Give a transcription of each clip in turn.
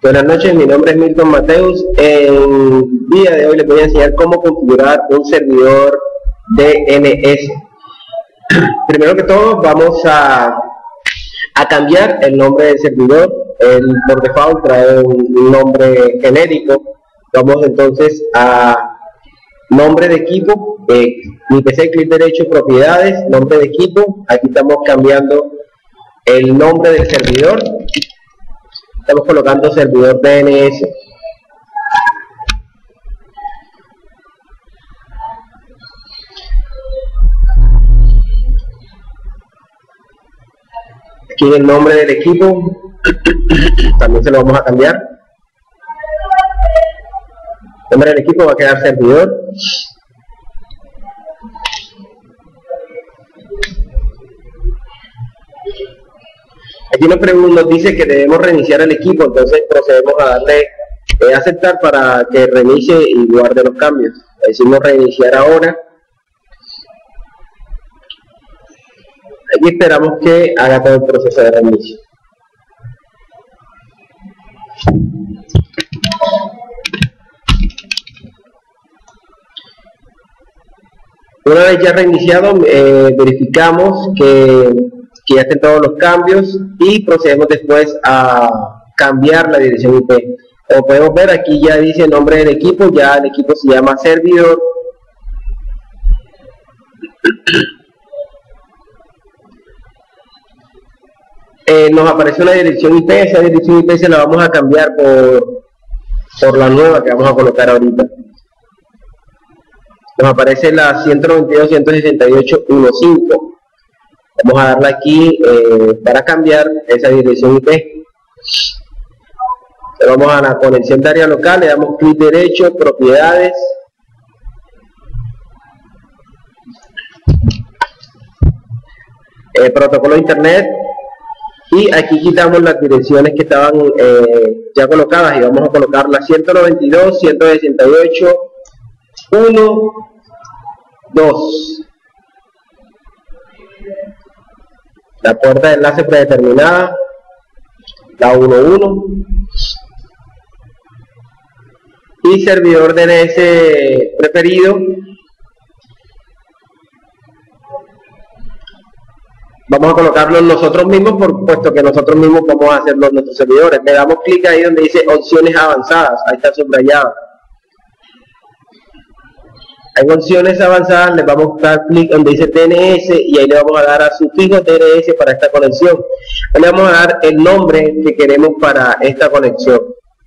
Buenas noches, mi nombre es Milton Mateus. En el día de hoy les voy a enseñar cómo configurar un servidor DNS. Primero que todo vamos a cambiar el nombre del servidor. Por default trae un nombre genérico. Vamos entonces a nombre de equipo, mi PC, clic derecho, propiedades, nombre de equipo. Aquí estamos cambiando el nombre del servidor. Estamos colocando servidor DNS. Aquí en el nombre del equipo también se lo vamos a cambiar. El nombre del equipo va a quedar servidor. Aquí nos dice que debemos reiniciar el equipo, entonces procedemos a darle aceptar para que reinicie y guarde los cambios. Decimos reiniciar ahora. Aquí esperamos que haga todo el proceso de reinicio. Una vez ya reiniciado, verificamos que ya estén todos los cambios y procedemos después a cambiar la dirección IP. Como podemos ver, aquí ya dice el nombre del equipo, ya el equipo se llama servidor. Nos aparece una dirección IP, esa dirección IP se la vamos a cambiar por la nueva que vamos a colocar ahorita. Nos aparece la 192.168.1.5. Vamos a darle aquí para cambiar esa dirección IP. Le vamos a la conexión de área local, le damos clic derecho, propiedades. Protocolo de internet. Y aquí quitamos las direcciones que estaban ya colocadas y vamos a colocar la 192.168.1.2. La puerta de enlace predeterminada, la 1.1, y servidor DNS preferido. Vamos a colocarlo nosotros mismos, puesto que nosotros mismos vamos a hacerlo nuestros servidores. Le damos clic ahí donde dice opciones avanzadas, ahí está subrayado. En opciones avanzadas le vamos a dar clic donde dice DNS y ahí le vamos a dar a sufijo DNS para esta conexión. Le vamos a dar el nombre que queremos para esta conexión.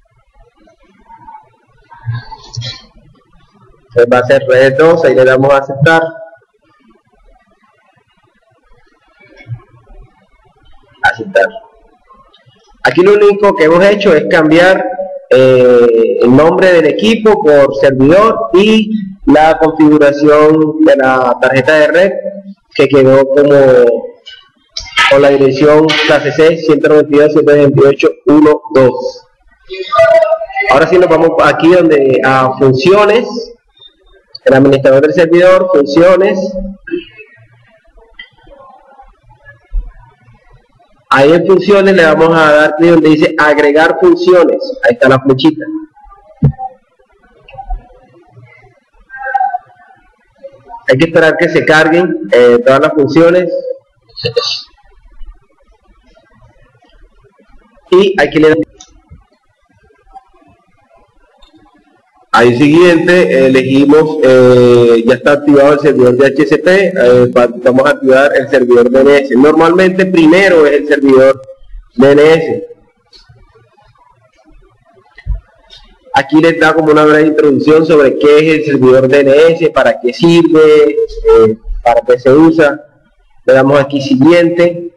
Entonces va a ser red 2, ahí le damos a aceptar. Aceptar. Aquí lo único que hemos hecho es cambiar el nombre del equipo por servidor y la configuración de la tarjeta de red, que quedó con la dirección clase C 192.168.1.2. Ahora sí nos vamos aquí donde a funciones, el administrador del servidor, funciones. Ahí en funciones le vamos a dar clic donde dice agregar funciones. Ahí está la flechita. Hay que esperar que se carguen todas las funciones. Y aquí le damos. Ahí siguiente elegimos, ya está activado el servidor de DHCP, vamos a activar el servidor DNS. Normalmente primero es el servidor DNS. Aquí les da como una breve introducción sobre qué es el servidor DNS, para qué sirve, para qué se usa. Le damos aquí siguiente.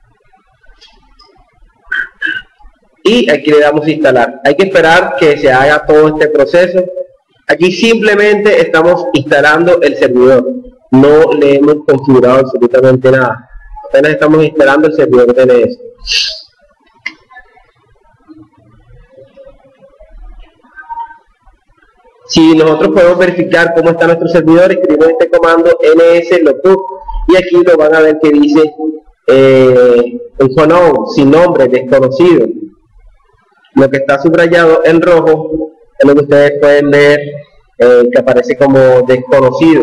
Y aquí le damos instalar. Hay que esperar que se haga todo este proceso. Aquí simplemente estamos instalando el servidor. No le hemos configurado absolutamente nada. Apenas estamos instalando el servidor DNS. Si nosotros podemos verificar cómo está nuestro servidor, escribimos este comando ns-lookup y aquí lo van a ver que dice unknown, sin nombre, desconocido. Lo que está subrayado en rojo es lo que ustedes pueden ver, que aparece como desconocido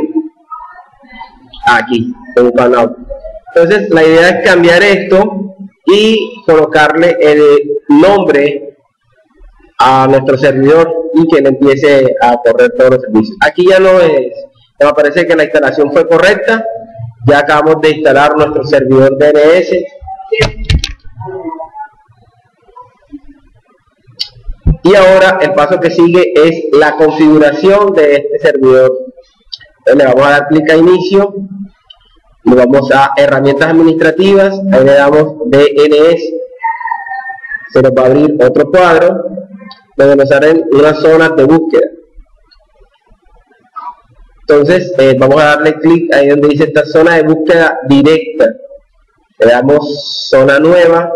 aquí en un canal. Entonces la idea es cambiar esto y colocarle el nombre a nuestro servidor y que le empiece a correr todos los servicios. Aquí ya no me parece que la instalación fue correcta. Ya acabamos de instalar nuestro servidor DNS. Y ahora el paso que sigue es la configuración de este servidor. Entonces, le vamos a dar clic a inicio, le vamos a herramientas administrativas, ahí le damos DNS, se nos va a abrir otro cuadro donde nos salen unas zonas de búsqueda. Entonces vamos a darle clic ahí donde dice esta zona de búsqueda directa, le damos zona nueva,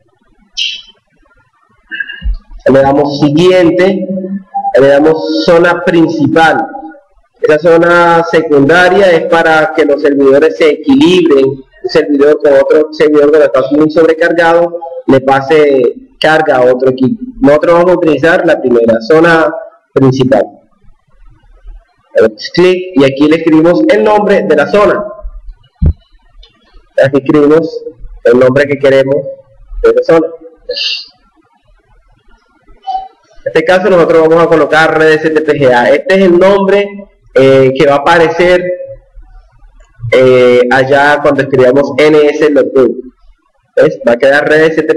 le damos siguiente, le damos zona principal. Esa zona secundaria es para que los servidores se equilibren, un servidor con otro servidor que está muy sobrecargado le pase carga a otro equipo. Nosotros vamos a utilizar la primera zona principal. Clic y aquí le escribimos el nombre de la zona. Aquí escribimos el nombre que queremos de esa zona. En este caso nosotros vamos a colocar redes STPGA. Este es el nombre que va a aparecer allá cuando escribamos ns.net. Va a quedar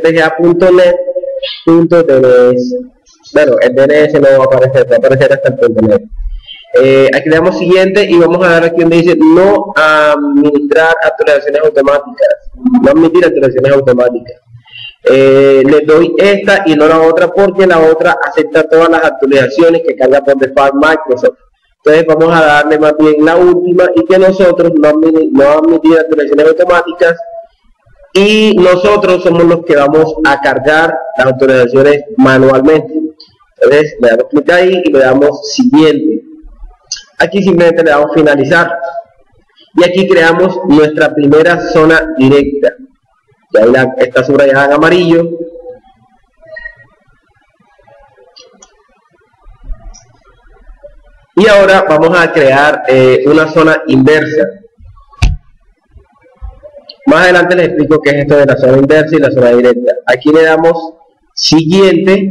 redes.stpga.net.dns. Bueno, el DNS no va a aparecer hasta el .net. Aquí le damos siguiente y vamos a dar aquí donde dice no administrar actualizaciones automáticas, no admitir actualizaciones automáticas. Le doy esta y no la otra porque la otra acepta todas las actualizaciones que carga por default Microsoft. Entonces vamos a darle más bien la última y que nosotros no admitir actualizaciones automáticas, y nosotros somos los que vamos a cargar las actualizaciones manualmente. Entonces le damos clic ahí y le damos siguiente. Aquí simplemente le damos finalizar y aquí creamos nuestra primera zona directa. Y ahí está subrayada en amarillo. Y ahora vamos a crear una zona inversa. Más adelante les explico qué es esto de la zona inversa y la zona directa. Aquí le damos siguiente.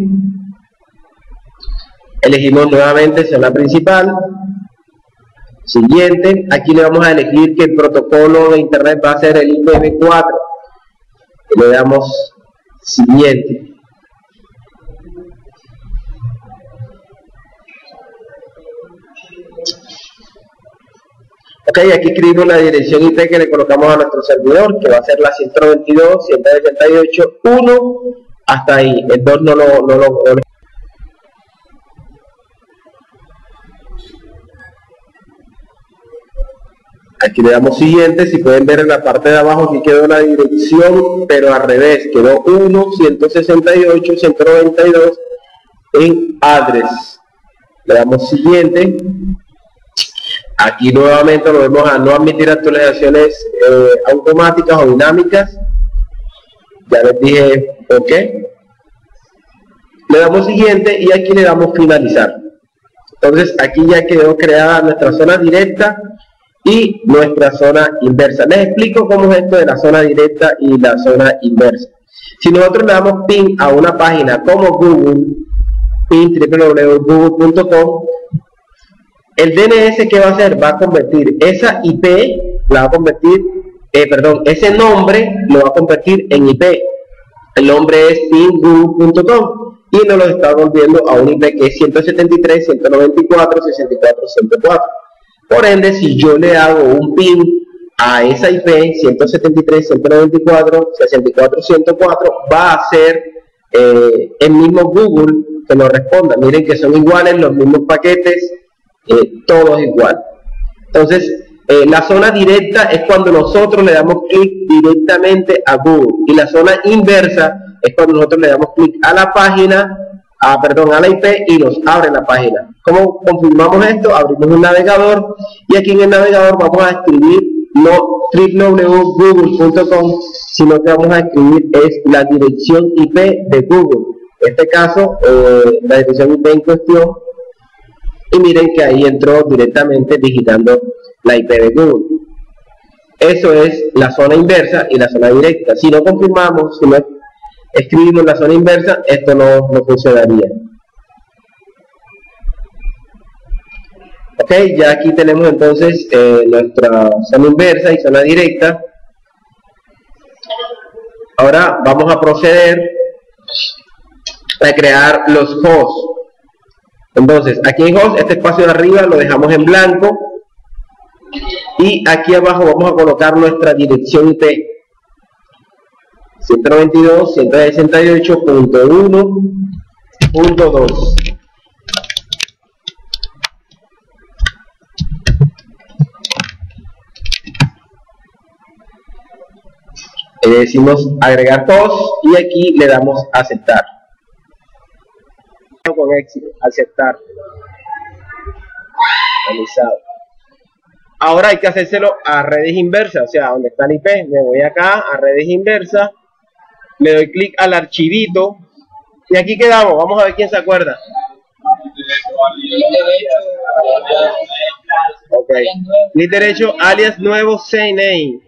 Elegimos nuevamente zona principal. Siguiente. Aquí le vamos a elegir que el protocolo de internet va a ser el IPv4. Le damos siguiente. Ok, aquí escribimos la dirección IP que le colocamos a nuestro servidor, que va a ser la 192.168.1, hasta ahí. El 2 no lo Aquí le damos siguiente. Si pueden ver en la parte de abajo, aquí quedó la dirección, pero al revés, quedó 1.168.192 en address. Le damos siguiente. Aquí nuevamente volvemos a no admitir actualizaciones automáticas o dinámicas. Ya les dije ok. Le damos siguiente y aquí le damos finalizar. Entonces aquí ya quedó creada nuestra zona directa y nuestra zona inversa. Les explico cómo es esto de la zona directa y la zona inversa. Si nosotros le damos ping a una página como Google, ping www.google.com, el DNS que va a hacer, va a convertir esa IP, la va a convertir, ese nombre lo va a convertir en IP. El nombre es pinggoogle.com y nos lo está volviendo a un IP que es 173.194.64.104. Por ende, si yo le hago un ping a esa IP 173.194.64.104, va a ser el mismo Google que nos responda. Miren que son iguales los mismos paquetes. Todo es igual. Entonces la zona directa es cuando nosotros le damos clic directamente a Google, y la zona inversa es cuando nosotros le damos clic a la página, a la IP, y nos abre la página. ¿Cómo confirmamos esto? Abrimos un navegador y aquí en el navegador vamos a escribir no www.google.com, sino que vamos a escribir es la dirección IP de Google. En este caso, la dirección IP en cuestión, y miren que ahí entró directamente digitando la IP de Google. Eso es la zona inversa y la zona directa. Si no confirmamos, si no escribimos la zona inversa, esto no funcionaría. Ok, ya aquí tenemos entonces nuestra zona inversa y zona directa. Ahora vamos a proceder a crear los hosts. Entonces, aquí en host, este espacio de arriba lo dejamos en blanco. Y aquí abajo vamos a colocar nuestra dirección IP. 192.168.1.2. Le decimos agregar host y aquí le damos aceptar. Con éxito, aceptar. Realizado. Ahora hay que hacérselo a redes inversas, o sea, donde está el IP, me voy acá a redes inversas, le doy clic al archivito y aquí quedamos. Vamos a ver quién se acuerda. Ok, clic derecho, alias nuevo, save name.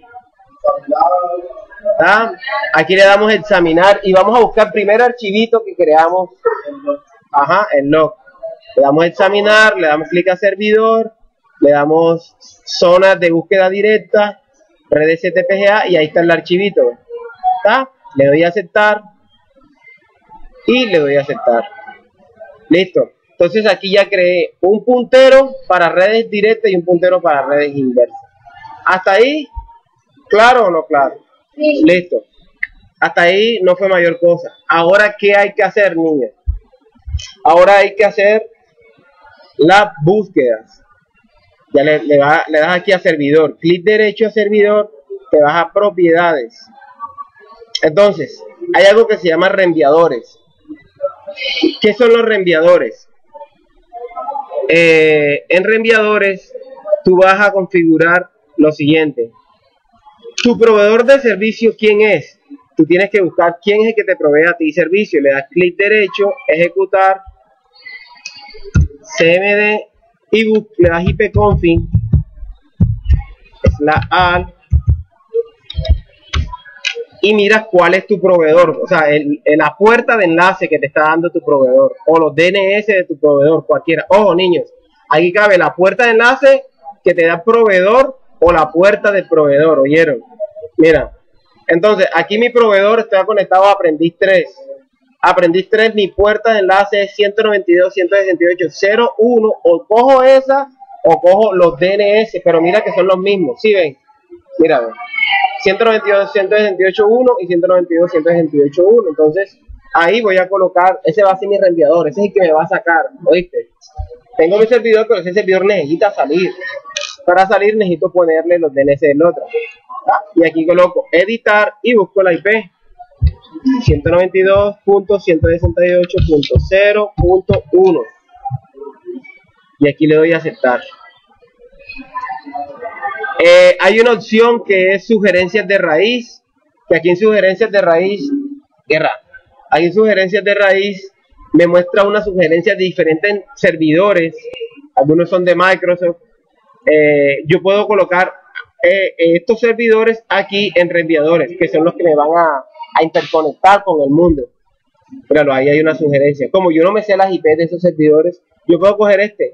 Aquí le damos examinar y vamos a buscar el primer archivito que creamos. Ajá, el log. Le damos examinar, le damos clic a servidor, le damos zonas de búsqueda directa, redes CTPGA y ahí está el archivito. ¿Está? Le doy a aceptar y le doy a aceptar. Listo. Entonces aquí ya creé un puntero para redes directas y un puntero para redes inversas. Hasta ahí, ¿claro o no claro? Sí. Listo. Hasta ahí no fue mayor cosa. Ahora, ¿qué hay que hacer, niños? Ahora hay que hacer las búsquedas. Ya le das aquí a servidor, clic derecho a servidor, te vas a propiedades. Entonces, hay algo que se llama reenviadores. ¿Qué son los reenviadores? En reenviadores, tú vas a configurar lo siguiente. Tu proveedor de servicio, ¿quién es? Tú tienes que buscar quién es el que te provee a ti servicio. Le das clic derecho, ejecutar, cmd y le das ipconfig /al y miras cuál es tu proveedor, o sea, la puerta de enlace que te está dando tu proveedor o los DNS de tu proveedor, cualquiera. Ojo, niños, aquí cabe la puerta de enlace que te da el proveedor o la puerta del proveedor, ¿oyeron? Mira, entonces aquí mi proveedor está conectado a Aprendiz 3. Aprendiz 3, mi puerta de enlace es 192.168.0.1, o cojo esa o cojo los DNS, pero mira que son los mismos, ¿sí ven? Mira, 192.168.1 y 192.168.1, entonces ahí voy a colocar, ese va a ser mi reenviador, ese es el que me va a sacar, ¿oíste? Tengo mi servidor, pero ese servidor necesita salir. Para salir necesito ponerle los DNS del otro. Y aquí coloco editar y busco la IP. 192.168.0.1 y aquí le doy a aceptar. Hay una opción que es sugerencias de raíz, que aquí en sugerencias de raíz, aquí en sugerencias de raíz me muestra una sugerencia de diferentes servidores, algunos son de Microsoft. Yo puedo colocar estos servidores aquí en reenviadores, que son los que me van a interconectar con el mundo. Míralo, ahí hay una sugerencia. Como yo no me sé las IP de esos servidores, yo puedo coger este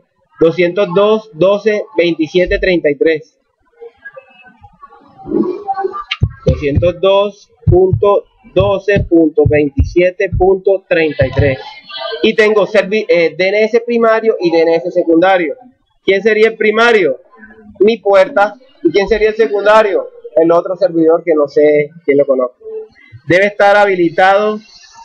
202.12.27.33 202.12.27.33 y tengo DNS primario y DNS secundario. ¿Quién sería el primario? Mi puerta. ¿Y quién sería el secundario? El otro servidor que no sé quién lo conoce. Debe estar habilitado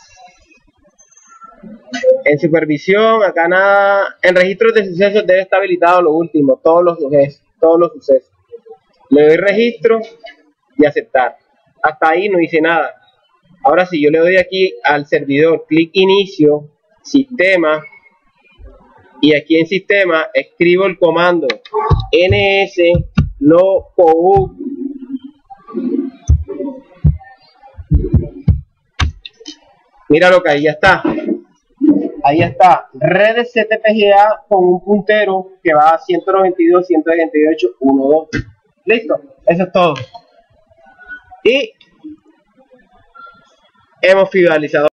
en supervisión, acá nada. En registros de sucesos debe estar habilitado lo último, todos los sucesos. Le doy registro y aceptar. Hasta ahí no hice nada. Ahora si yo le doy aquí al servidor, clic inicio, sistema, y aquí en sistema escribo el comando ns locou Míralo que ahí ya está. Ahí está, redes CTPGA con un puntero que va a 192, 188, 12. Listo, eso es todo. Y hemos finalizado.